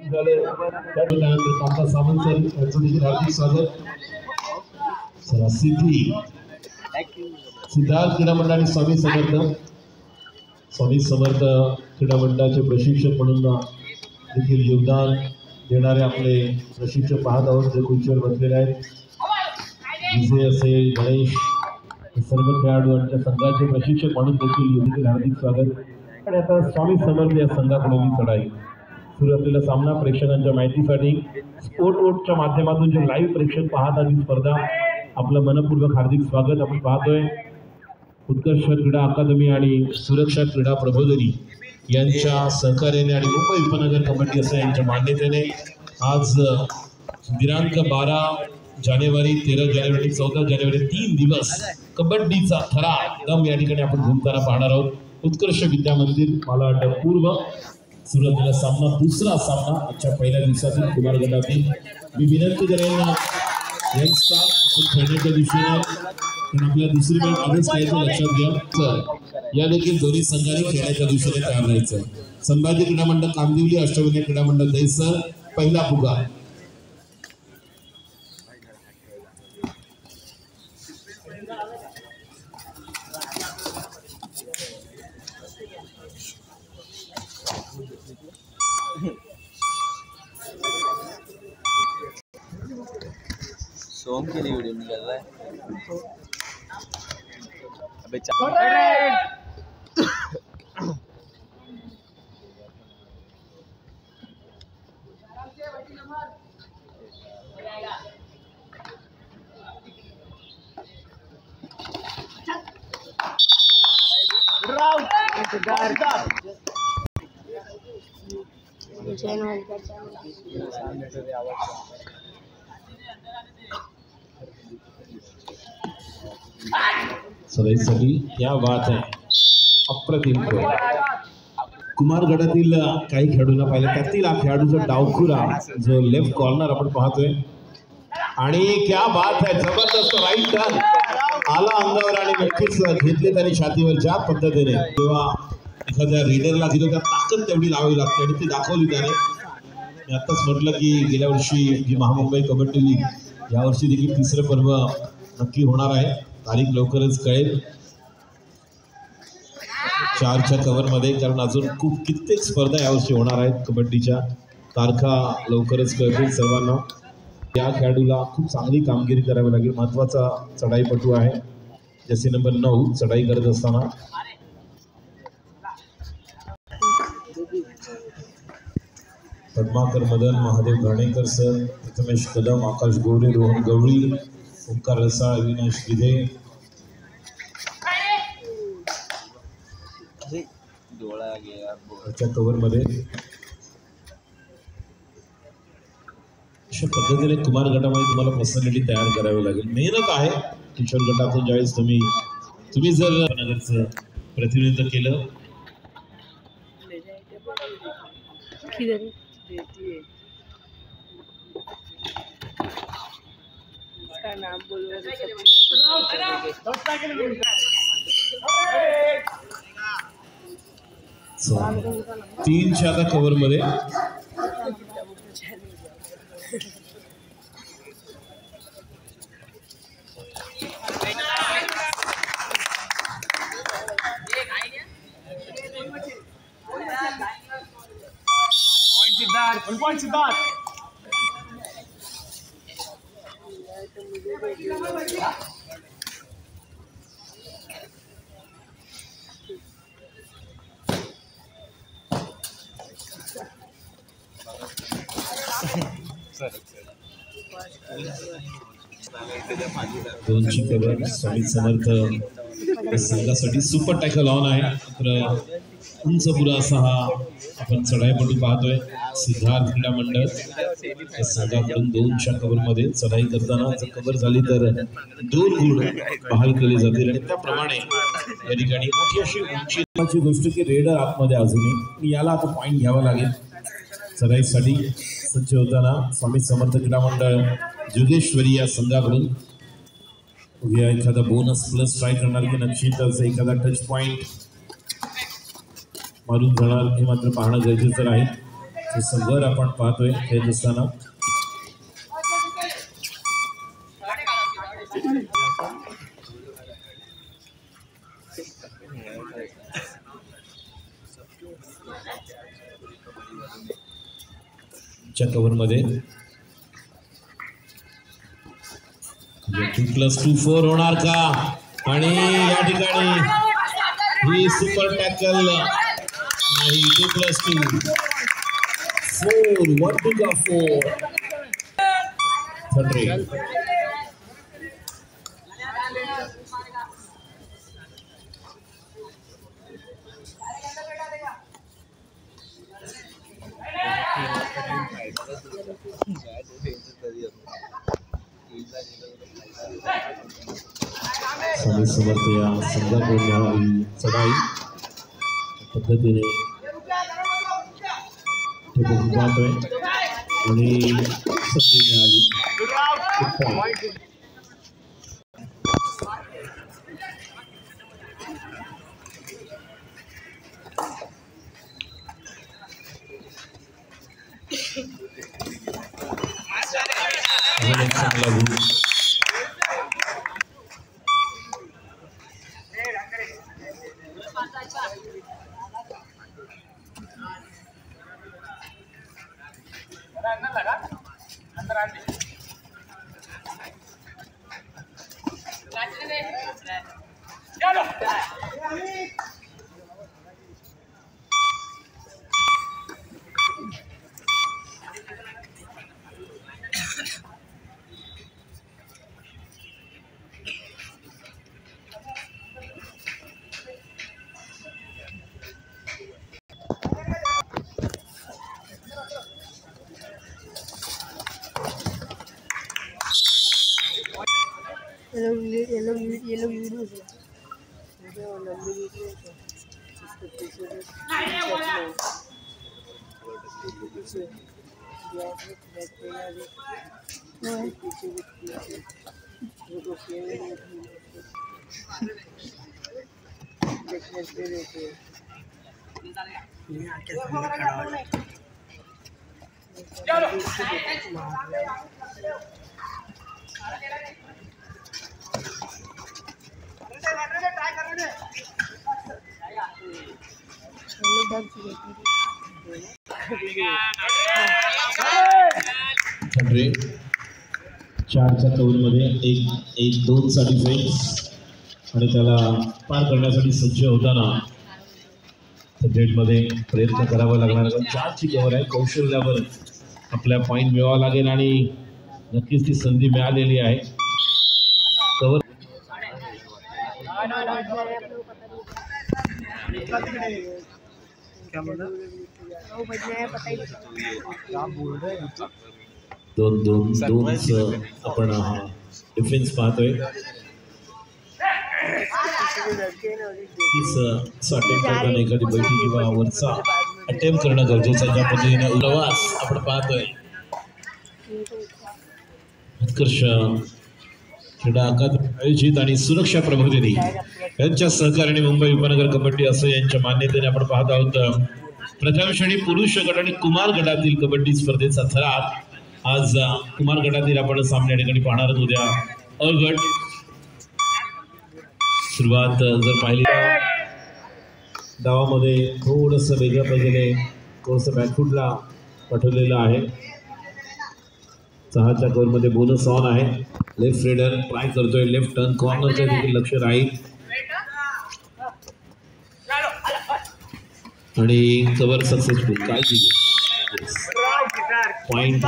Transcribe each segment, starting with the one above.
झाले त्यानंतर कांता सावंत सर यांचं देखील हार्दिक स्वागत. सिद्धार्थ क्रीडा मंडळ आणि स्वामी समर्थ क्रीडा मंडळाचे प्रशिक्षक म्हणून देखील योगदान देणारे आपले प्रशिक्षक पाहत आहोत जे खुर्चीवर बसलेले आहेत. विजय असेल गणेश सर्व खेळाडू यांच्या संघाचे प्रशिक्षक म्हणून देखील हार्दिक स्वागत. आणि आता स्वामी समर्थ या संघाकडून चढाई सुरू असलेला सामना प्रेक्षकांच्या माहितीसाठी स्पोर्ट वोटच्या माध्यमातून जे लाईव्ह प्रेक्षक पाहतात ही स्पर्धा आपलं मनपूर्वक हार्दिक स्वागत. आपण पाहतोय उत्कर्ष क्रीडा अकादमी आणि सुरक्षा क्रीडा प्रबोधिनी यांच्या सहकार्याने आणि मुंबई उपनगर कमिटी असं यांच्या मान्यतेने आज दिनांक 12 जानेवारी 13 जानेवारी 14 जानेवारी 3 दिवस कबड्डीचा थरा दम या ठिकाणी आपण घुमताना पाहणार आहोत. उत्कर्ष विद्या मंदिर मला वाटतं पूर्व सुरू असलेला सामना दुसरा सामना आजच्या पहिल्या दिवसातील कुमार गटातील. मी विनंती करेन यंगस्टर आपण खेळण्याच्या दिशेने पण आपल्याला दुसरी मॅच आधीच घ्यायचं लक्षात घ्या. या देखील दोन्ही संघांनी खेळण्याच्या दिशेने तयार राहायचं. संभाजी क्रीडा मंडळ कामदिवली, अष्टविनायक क्रीडा मंडळ दहिसर पहिला फुगा. सोम के लिए वीडियो निकल रहा है. अबे सदैसाठी क्या बात आहे. अप्रतिम कुमार गटातील काही खेळाडूंना पाहिलं त्यातील हा खेळाडूचा डावखुरा जो लेफ्ट कॉर्नर आपण पाहतोय आणि क्या बात आहे. जबरदस्त राईट टर्न आला अंगावर आणि नक्कीच घेतले त्याने छातीवर. ज्या पद्धतीने तेव्हा एखाद्या रीडरला दिलं त्या ताकद तेवढी लावावी लागते आणि ती दाखवली त्याने. मी आत्ताच म्हटलं की गेल्या वर्षी जी महामुंबई कबड्डी लीग यावर्षी देखील तिसरं पर्व नक्की होणार आहे. तारीख लवकरच कळेल 4च्या कव्हरमध्ये, कारण अजून कित्येक स्पर्धा यावर्षी होणार आहेत कबड्डीच्या. तारखा लवकरच कळतील सर्वांना. या खेळाडूला खूप चांगली कामगिरी करावी लागेल. महत्त्वाचा चढाईपटू आहे. जसे नंबर 9 चढाई करत असताना पद्माकर मदन, महादेव घाणेकर सर, प्रथमेश कदम, आकाश गोरे, रोहन गवळी, ओंकार रसाळ, अविनाश गिधे च्या कव्हरमध्ये. अशा पद्धतीने कुमार गटामध्ये तुम्हाला पर्सनॅलिटी तयार करावी लागेल. मेहनत आहे. किशोर गटातून ज्यावेळेस तुम्ही जर नगरचं प्रतिनिधित्व केलं नाम बोलून 3च्या आता कव्हर मध्ये सिद्धार्थ दोनची कव्हर स्वामी समर्थ संघासाठी सुपर टॅकल ऑन आहे. तर उंच पुरा असा हा आपण चढाईपटू पाहतोय. सिद्धार्थ क्रीडा मंडळ या संघाकडून 2च्या कव्हरमध्ये चढाई करताना जर कव्हर झाली तर 2 गुण बहाल केले जातील आणि त्याप्रमाणे या ठिकाणी मोठी अशी उंचीची गोष्ट की रेडर आतमध्ये अजूनही याला आता पॉईंट घ्यावा लागेल. चढाईसाठी सज्ज होताना स्वामी समर्थ क्रीडा मंडळ जोगेश्वरी या संघाकडून उद्या एखादा बोनस प्लस ट्राय करणार की निश्चितच एखादा टच पॉईंट मारून जाणार हे मात्र पाहणं गरजेचं आहे. वर आपण पाहतोय खेळत असताना कव्हर मध्ये 2+2 होणार का आणि या ठिकाणी ही सुपर टॅकल नाही 2+2 4 1 2 का 4 समर्थ या संघाकडून चढाई पद्धतीने पाहतोय आणि संधी मिळाली चांगला गुण चारच्या कव्हरमध्ये 1-2 चा डिफेन्स आणि त्याला पार करण्यासाठी सज्ज होताना नेटमध्ये प्रयत्न करावा लागणार. 4ची कव्हर आहे, कौशल्यावर आपल्या पॉईंट मिळवावा लागेल आणि नक्कीच ती संधी मिळालेली आहे. कव्हर दोन आपण डिफेन्स पाहतोय. एखादी बैठी किंवा वरचा अटेम्प्ट करणं गरजेचं आहे. ज्या पद्धतीने प्रवास आपण पाहतोय उत्कर्ष क्रीडा अकादमी आयोजित आणि सुरक्षा प्रबोधिनी यांच्या सहकार्याने मुंबई उपनगर कबड्डी असं यांच्या मान्यतेने आपण पाहत आहोत. प्रथम श्रेणी पुरुष गट आणि कुमार गटातील कबड्डी स्पर्धेचा थरार आज कुमार गटातील आपण सामने ठिकाणी पाहणार आहोत. उद्या अ गट सुरुवात जर पाहिली डावामध्ये थोडंसं वेगळ्या पद्धतीने थोडंसं बॅकफुटला पाठवलेलं आहे. 6च्या कव्हरमध्ये बोनस ऑन आहे. लेफ्ट रेडर ट्राय करतोय, लेफ्ट टर्न कॉर्नरच्या देखील लक्ष राहील आणि कव्हर सक्सेसफुल. काय पॉइंट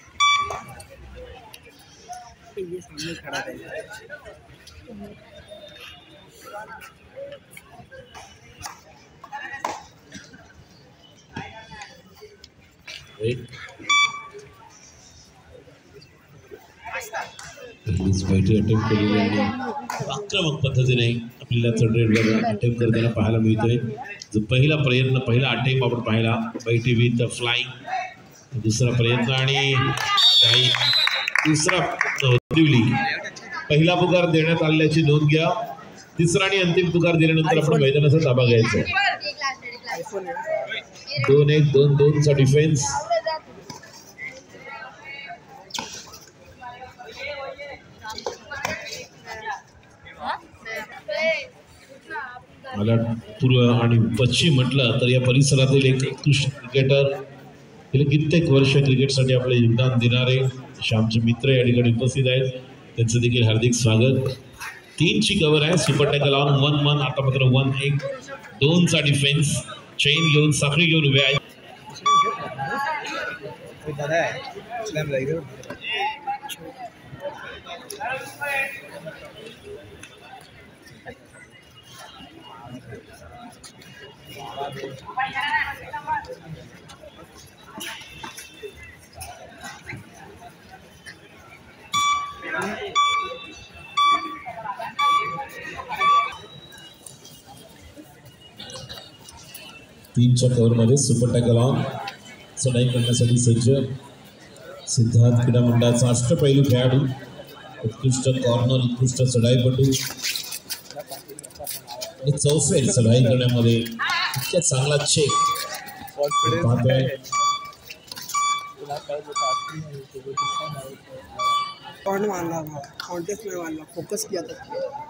बैठी अटेम्प्ट केलेली आणि आक्रमक पद्धतीने आपल्याला थर्ड रेडवर अटेम्प्ट करताना पाहायला मिळतोय. जो पहिला प्रयत्न, पहिला अटेम्प्ट आपण पाहिला बैठी विथ फ्लाइंग, दुसरा प्रयत्न आणि दुसरा दिवली. पहिला पुकार देण्यात आल्याची नोंद घ्या. तिसरा आणि अंतिम पुकार दिल्यानंतर आपण मैदानाचा ताबा घ्यायचा. 2-1 2-2 चा डिफेन्स. मला पूर्व आणि पश्चिम म्हटलं तर या परिसरातील एक उत्कृष्ट क्रिकेटर, गेले कित्येक वर्ष क्रिकेटसाठी आपले योगदान देणारे असे आमचे मित्र या ठिकाणी उपस्थित आहेत. त्यांचं देखील हार्दिक स्वागत. 3 ची कव्हर आहे. Super tackle on 1-1. आता मात्र 1-1 2 चा डिफेन्स. चेन घेऊन साखळी घेऊन उभे आहेत. तीनच्या कव्हरमध्ये सुपर टॅकल ऑन. चढाई करण्यासाठी सज्ज सिद्धार्थ क्रीडा मंडळाचा अष्टपैलू खेळाडू, उत्कृष्ट कॉर्नर, उत्कृष्ट चढाईपटू आणि चौफेर चढाई करण्यामध्ये इतक्या चांगला चेक पाहतोय. कॉन्टेस्ट में मारना, फोकस किया था.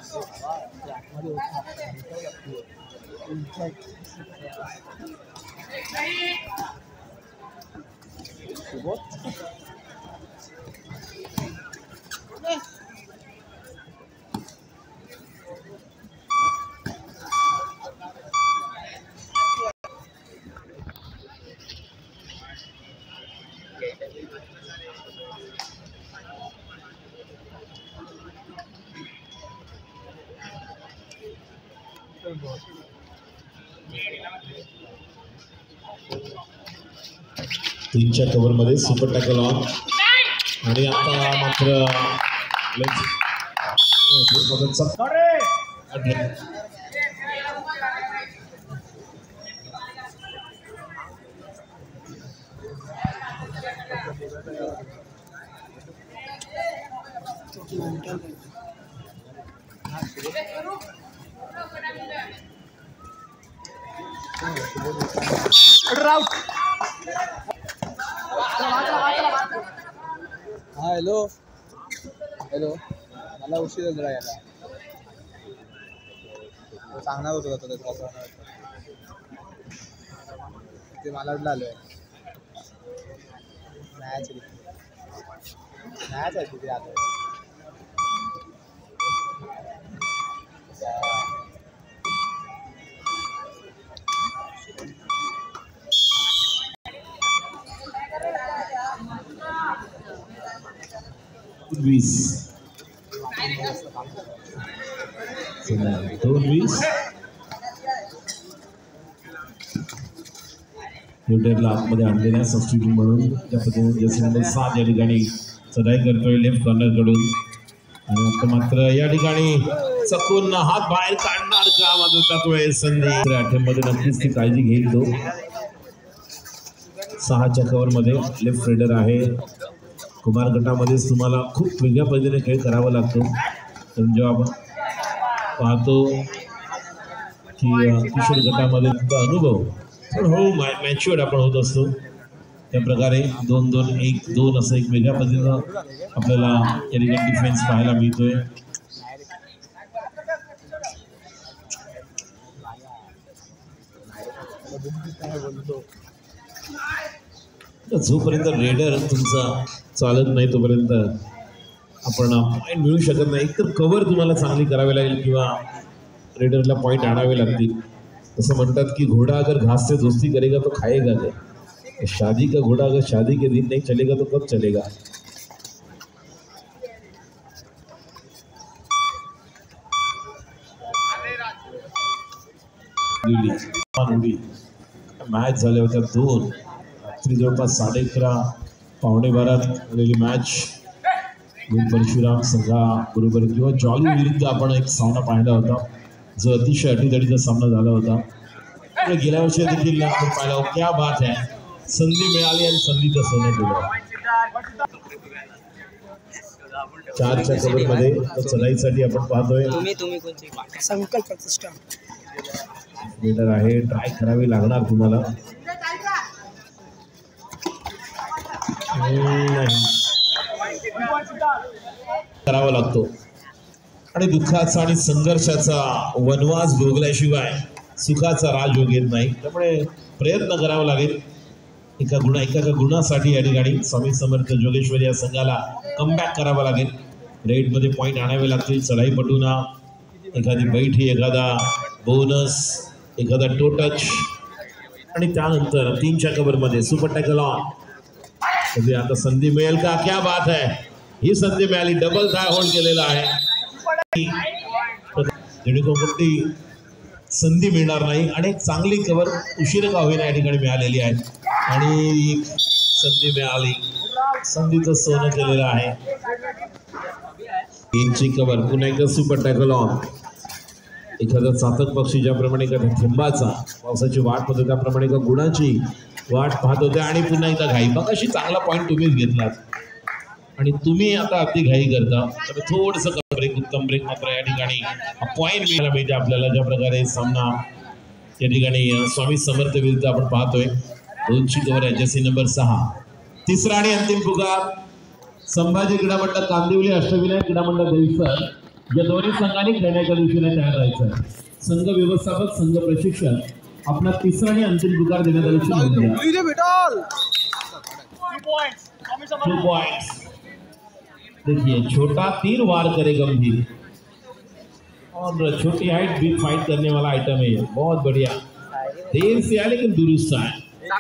तीनच्या कव्हरमध्ये सुपर टॅकल ऑन आणि आता मात्र हॅलो हॅलो, मला उशीर जरा यायला सांगणार होतो ते मला आलोय. मॅच आहे तिथे आता. न्यूटनला आतमध्ये आणलेल्या सबस्टिट्यूट म्हणून त्या पद्धतीने जसे नंबर 7 या ठिकाणी चढाई करतोय लेफ्ट कॉर्नर कडून. आणि आता मात्र या ठिकाणी चकून हात बाहेर काढणार का मात्र त्यात संधी अटेम्पमध्ये नक्कीच ती काळजी घेईल. तो 6च्या कव्हरमध्ये लेफ्ट रेडर आहे. कुमार गटामध्येच तुम्हाला खूप वेगळ्या पद्धतीने खेळ करावा लागतो. कारण जेव्हा आपण पाहतो की किशोर गटामध्ये अनुभव पण हो मॅच्युअर्ड आपण होत असतो. त्या प्रकारे 2-2-1-2 असं एक वेगळ्या पद्धतीनं आपल्याला या ठिकाणी डिफेन्स पाहायला मिळतोय. जोपर्यंत रेडर तुमचा चालत नाही तोपर्यंत आपण पॉईंट मिळू शकत नाही. एकतर कव्हर तुम्हाला चांगली करावी लागेल किंवा रेडरला पॉईंट आणावे लागतील. असं म्हणतात की घोड़ा अगर घास से दोस्ती करेगा तो खाएगा क्या. शादी का घोड़ा अगर शादी के दिन नहीं चलेगा तो कब चलेगा. मॅच झाल्या होत्या 2 रात्री जवळपास 11:30 पावणे 12 झालेली मॅच. परशुराम संघा बरोबर किंवा जॉली विरुद्ध आपण एक सामना पाहिला होता जो अतिशय अटीतटीचा सामना झाला होता. गेल्या वर्षी देखील आपण पाहिला. क्या बात आहे, संधी मिळाली आणि संधीचं सोनं केलं. 4च्या कव्हरमध्ये चढाईसाठी आपण पाहतोय संकल्प आहे. ट्राय करावी लागणार तुम्हाला. नाही करावा लागतो आणि दुःखाचा आणि संघर्षाचा वनवास भोगल्याशिवाय सुखाचा राजयोग येत नाही. त्यामुळे प्रयत्न करावा लागेल. एका गुणासाठी या ठिकाणी स्वामी समर्थ जोगेश्वरी या संघाला कमबॅक करावा लागेल. रेडमध्ये पॉईंट आणावे लागतील. चढाईपटूंना एखादी बैठी, एखादा बोनस, एखादा टो टच आणि त्यानंतर 3च्या कव्हरमध्ये सुपर टॅकल ऑन. कधी आता संधी मिळेल का? क्या बात आहे, ही संधी मिळाली. डबल थाय होल्ड केलेला आहे. जेणेकरून कुठली संधी मिळणार नाही आणि चांगली कव्हर उशीर का होईना या ठिकाणी मिळालेली आहे आणि एक संधी मिळाली. संधीचं सोनं केलेलं आहे. 3ची कव्हर. पुन्हा एकदा सुपर टॅकल ऑन. एखादा चातक पक्षी ज्याप्रमाणे एखाद्या थेंबाचा पावसाची वाट पाहतो त्याप्रमाणे एका गुणाची वाट पाहत होते आणि पुन्हा एकदा घाई. मग अशी चांगला पॉईंट तुम्हीच घेतलात आणि तुम्ही आता अगदी घाई करता. तर थोडंसं ब्रेक, उत्तम ब्रेक मात्र या ठिकाणी पॉईंट मिळायला मिळते आपल्याला. ज्या प्रकारे सामना या ठिकाणी स्वामी समर्थ विरुद्ध आपण पाहतोय. 2ची कव्हर आहे. Jersey number 6. तिसरा आणि अंतिम पुकार संभाजी क्रीडा मंडळ कांदिवली, अष्टविनायक क्रीडा मंडळ दहिसर या दोन्ही संघांनी खेळण्याच्या दिशेने तयार राहायचं आहे. संघ व्यवस्थापक, संघ प्रशिक्षक आपला तिसरा आणि अंतिम पुकार देण्यात आल्याची 2 पॉइंट्स. देखिए, छोटा तीर वार करे गंभीर और छोटी हाइट बिग फाइट करने वाला आइटम है. बहुत बढ़िया. देर से आया लेकिन दुरुस्त है.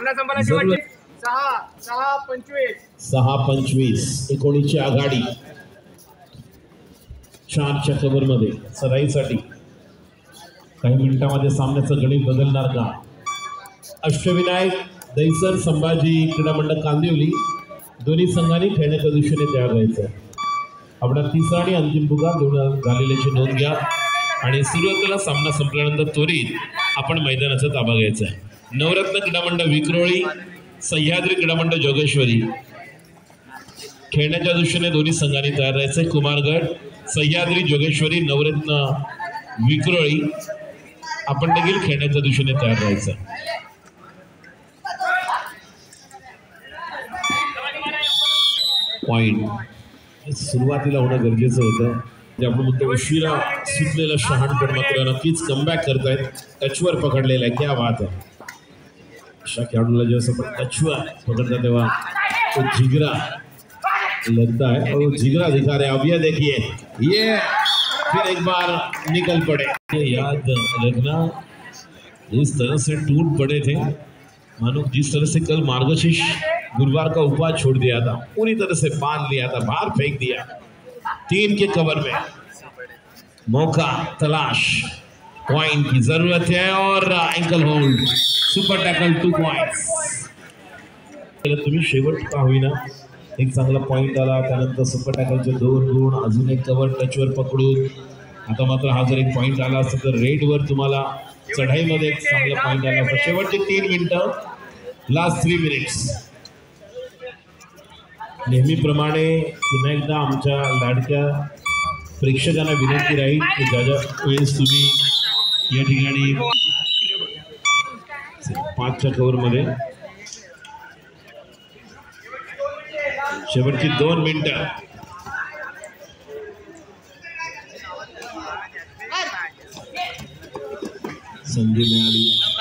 6-25 19ची आघाडी. 4च्या कव्हरमध्ये सराईसाठी काही मिनिटांमध्ये सामन्याचं गणित बदलणार का? अष्टविनायक दहिसर, संभाजी क्रीडा मंडळ कांदिवली दोन्ही संघांनी खेळण्याच्या दिशेने तयार व्हायचं आहे. आपला तिसरा आणि अंतिम पुकार झालेल्याची नोंद घ्या आणि सुरुवातीला सामना संपल्यानंतर त्वरित आपण मैदानाचा ताबा घ्यायचा आहे. नवरत्न क्रीडा मंडळ विक्रोळी, सह्याद्री क्रीडा मंडळ जोगेश्वरी खेळण्याच्या दृष्टीने दोन्ही संघांनी तयार राहायचं आहे. कुमारगड, सह्याद्री, जोगेश्वरी, नवरत्न विक्रोळी आपण देखील खेळण्याच्या दिशेने तयार राहायचं. पॉईंट सुरुवातीला होणं गरजेचं होतं. जे आपण म्हणतो उशिरा सुटलेला शहाणपण मात्र नक्कीच कमबॅक करतायत. टचवर पकडलेला आहे. क्या बात आहे. अशा खेळाडूला जेव्हा आपण टचवर पकडता तेव्हा तो जिगरा लगता है और जिगरा दिखा रहे. अब ये देखिए, ये फिर एक बार निकल पड़े. ये याद रखना, जिस तरह से टूट पड़े थे मानो जिस तरह से कल मार्गशीर्ष गुरुवार का उपवास छोड़ दिया था, पूरी तरह से बांध लिया था, बाहर फेंक दिया. 3 के कवर में मौका तलाश. पॉइंट की जरूरत है और ankle hold. Super tackle 2 points. तुम्ही शेवट का होईना एक चांगला पॉईंट आला. त्यानंतर सुपर टॅकलचे 2 गुण, अजून एक कव्हर टचवर पकडून. आता मात्र हा जर एक पॉईंट आला असता तर रेडवर तुम्हाला चढाईमध्ये एक चांगला पॉईंट आला असता. शेवटचे 3 मिनिटं, लास्ट 3 मिनिट्स. नेहमीप्रमाणे पुन्हा एकदा आमच्या लाडक्या प्रेक्षकांना विनंती राहील की ज्या वेळेस तुम्ही या ठिकाणी 5च्या कव्हरमध्ये शेवटची 2 मिनिटं. संधी मिळाली.